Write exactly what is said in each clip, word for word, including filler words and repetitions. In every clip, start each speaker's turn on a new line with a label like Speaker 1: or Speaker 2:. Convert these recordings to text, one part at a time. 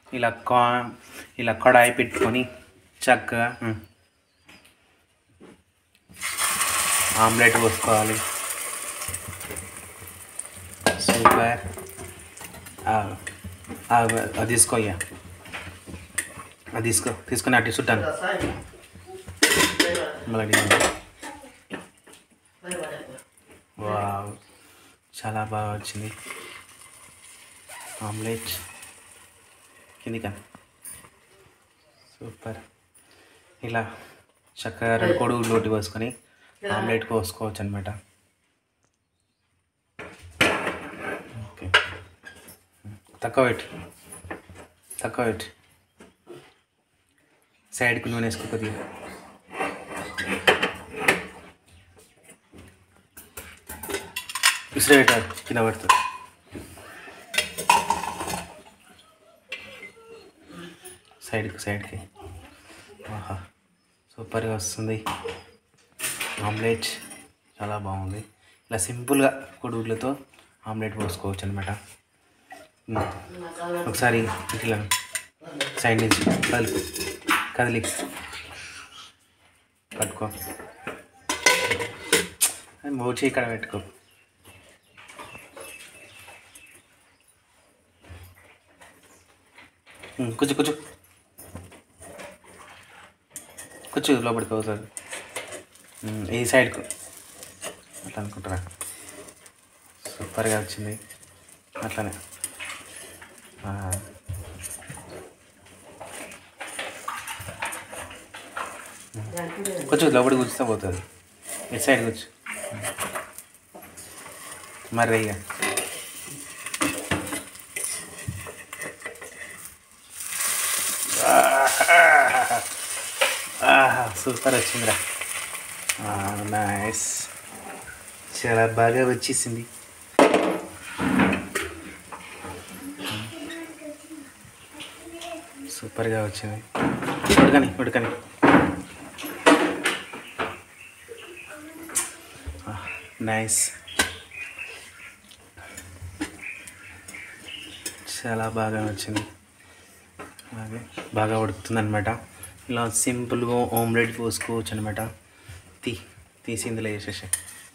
Speaker 1: ఇలా కా ఇలా కడాయి పెట్టుకొని చక్కగా ఆమ్లెట్ పోసుకోవాలి. సూపర్. అది తీసుకో అయ్యా, అది తీసుకో తీసుకొని అటు చుట్టాను మళ్ళీ. వావ్, చాలా బాగా వచ్చింది ఆమ్లెట్. కిందికా సూపర్. ఇలా చక్కగా రెండు కొడుగులు లోటి పోసుకొని ఆమ్లెట్ పోసుకోవచ్చు అనమాట. ఓకే, తక్కువ పెట్టి తక్కువ పెట్టి సైడ్కి నూనె వేసుకో కొద్దిగా. విసిరి పెట్టాలి, కింద పడుతుంది. సైడ్కి సైడ్కి ఆహా, సూపర్గా వస్తుంది ఆమ్లెట్. చాలా బాగుంది. ఇలా సింపుల్గా కొడుగులతో ఆమ్లెట్ పోసుకోవచ్చు అనమాట. ఒకసారి ఇట్లా సైడ్ నుంచి కదులు కదిలి పట్టుకో, మోచి ఇక్కడ పెట్టుకో. కూర్చో కూర్చో కూర్చో లోపలికి అవుతుంది. ఈ సైడ్కు అట్లా అనుకుంటారా. సూపర్గా వచ్చింది. అట్లానే కొంచెం లోపలికి కూర్చుతా పోతుంది. ఈ సైడ్ కూర్చో మరి. ఇక సూపర్ వచ్చిందిరా. నైస్, చాలా బాగా వచ్చేసింది. సూపర్గా వచ్చింది. ఉడకని ఉడకని నైస్, చాలా బాగా వచ్చింది. అలాగే బాగా ఉడుకుతుంది అనమాట. ఇలా సింపుల్గా ఆమ్లెట్ పోసుకోవచ్చు అనమాట. తీ తీసి ఇందులో వేసేసి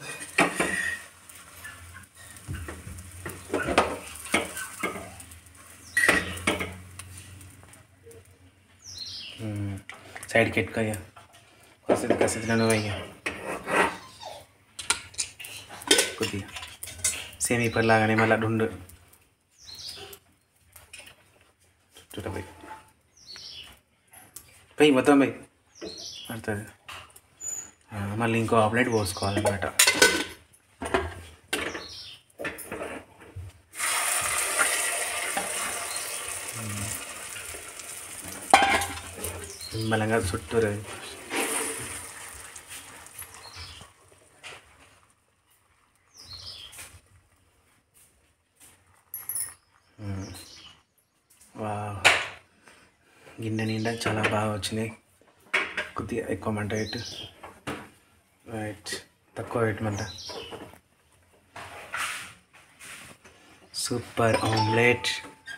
Speaker 1: సైడ్కి ఎట్టుకోయ్యా, కాసేది కాసేది నన్ను అయ్యా కొద్దిగా సేమ్ ఇప్పటిలాగానే మళ్ళీ రెండు చూడపోయి పోయి మొత్తం పోయి పడుతుంది. మళ్ళీ ఇంకో ఆమ్లెట్ పోసుకోవాలన్నమాట. బలంగా చుట్టూరు వా గిన్నె నిండా చాలా బాగా వచ్చినాయి. కొద్దిగా ఎక్కువ మంట పెట్టు, రైట్, తక్కువ పెట్టమంట. Super omelette.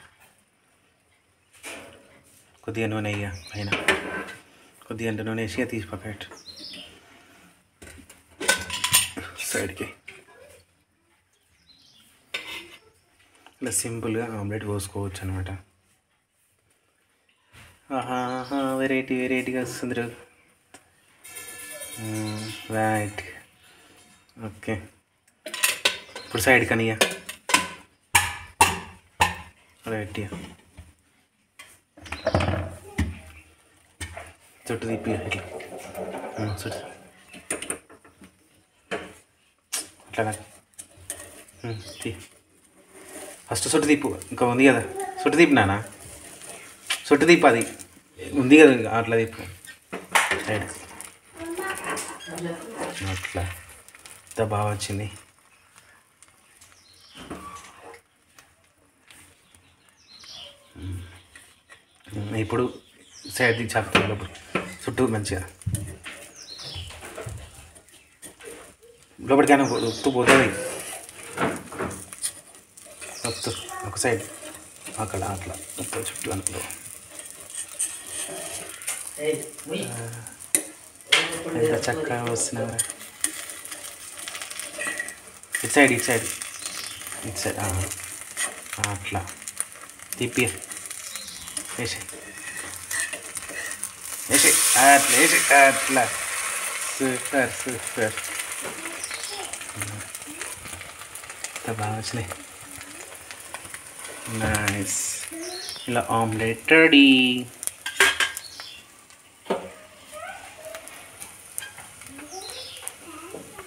Speaker 1: కొద్దిగా నూనె అయ్యా పైన, కొద్దిగా అంటే నూనె వేసి తీసి పక్కట్టు సైడ్కి. ఇలా సింపుల్గా ఆమ్లెట్ పోసుకోవచ్చు అనమాట. ఆహా, వెరైటీ వెరైటీగా వస్తుంది. Right, okay. ఇప్పుడు సైడ్ కనియా, రైట్, చుట్టూ తిప్పి ఇట్లా చుట్టూ అట్లా తీ. ఫస్ట్ చుట్టు తిప్పు, ఇంకా ఉంది కదా చుట్టు తిప్పు నాన్న, చుట్టు తిప్పు, అది ఉంది కదా అట్లా తిప్పు సైడ్. అట్లా ఎంత బాగా వచ్చింది. ఇప్పుడు సైడ్ దిగి చాకుతాయి లోపల చుట్టూ మంచిగా లోపలికైనా ఉత్తు పోతుంది. వత్తు ఒక సైడ్ అక్కడ అట్లా మొత్తం చుట్టూ అనుకో. ఎంత చక్కగా వస్తున్నారు. ఇటు సైడ్ ఇటు సైడ్ ఇటు సైడ్ అట్లా తిప్పి వేసి వేసి అట్లా వేసి అట్లా. సూపర్ సూపర్, ఎంత బాగా వచ్చినాయి. నైస్. ఇలా ఆమ్లెట్ రెడీ.